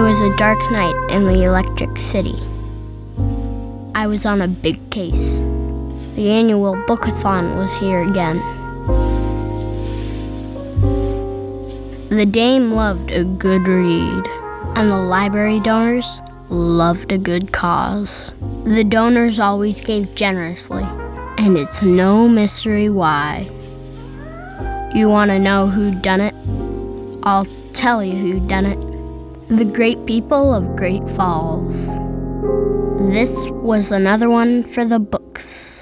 was a dark night in the Electric City. I was on a big case. The annual Bookathon was here again. The dame loved a good read, and the library donors loved a good cause. The donors always gave generously, and it's no mystery why. You want to know who done it? I'll tell you who done it. The great people of Great Falls. This was another one for the books.